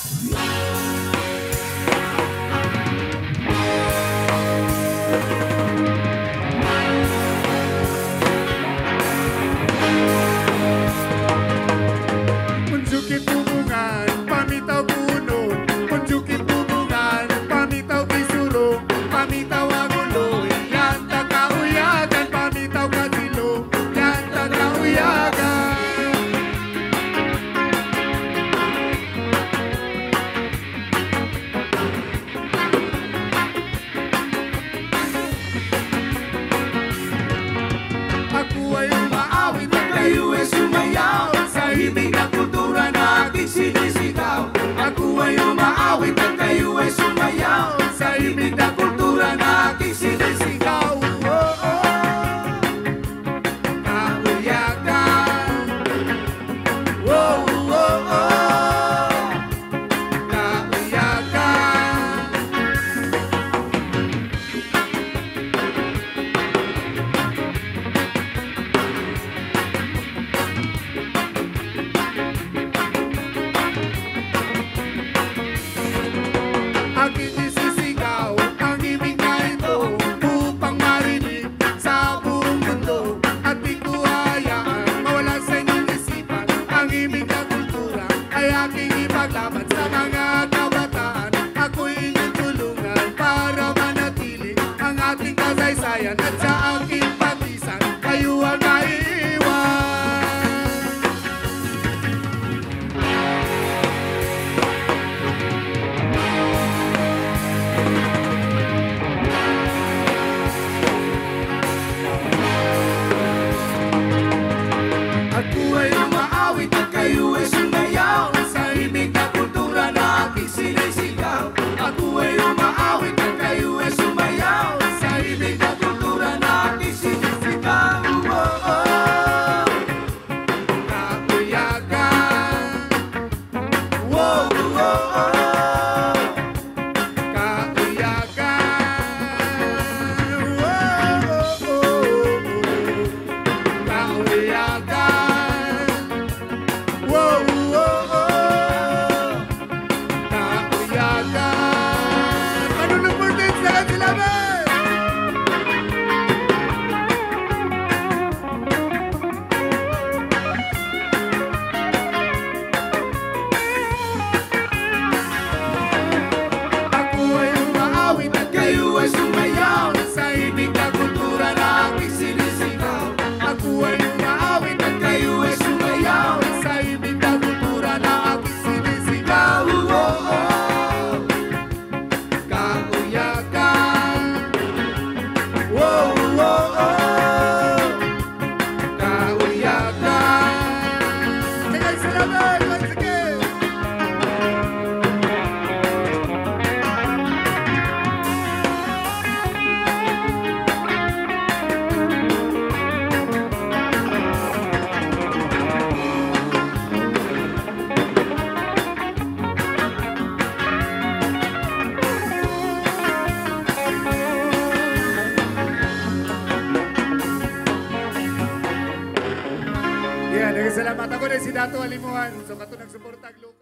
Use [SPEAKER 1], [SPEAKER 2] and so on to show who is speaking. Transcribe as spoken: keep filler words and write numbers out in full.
[SPEAKER 1] Unjukin hubungan, pamitaw puno. Unjukin hubungan, pamitaw kisulong. Pamitaw agulo, yan takauyagan. Pamitaw kasilo, yan takauyagan. Ako ay umaawit at kayo ay sumayaw sa himig na kultura na ating sinisigaw. Ako ay umaawit at kayo ay sumayaw sa himig na kultura na ating sinisigaw. Oh, oh. Kauyagan. Oh, oh, oh. Kauyagan. Aking isisigaw ang himig na ito upang marinig sa buong mundo. At di ko hayaan mawala sa inyong isipan ang himig na kultura ay aking ipaglaban sa mga kabataan. Ako'y inyong tulungan para manatili ang ating kasaysayan at sa aking patisan kayo ang naiiwan. Ako ay umaawit at kayo ay sumayaw sa himig na kultura na aking sinisigaw. Ako ay umaawit at kayo ay sumayaw sa himig na kultura na aking sinisigaw. Oh, oh. Kauyagan. Oh, oh, oh. Kauyagan. Oh, oh, oh. Kauyagan. Wow, wow, oh. Kauyagan. Ano na po din sa sila ba? Ako ay umaawit at kayo ay sumayaw sa himig na kultura na aking sinisigaw. Ako ay umaawit at kayo ay sumayaw sa himig na kultura na aking sinisigaw. Oh, oh. Kauyagan. Oh, oh, oh. Kauyagan. Sige, salamat once again. Yeah, nagkasalamat ako na si Dato Alimuhan. So, kato nagsuportag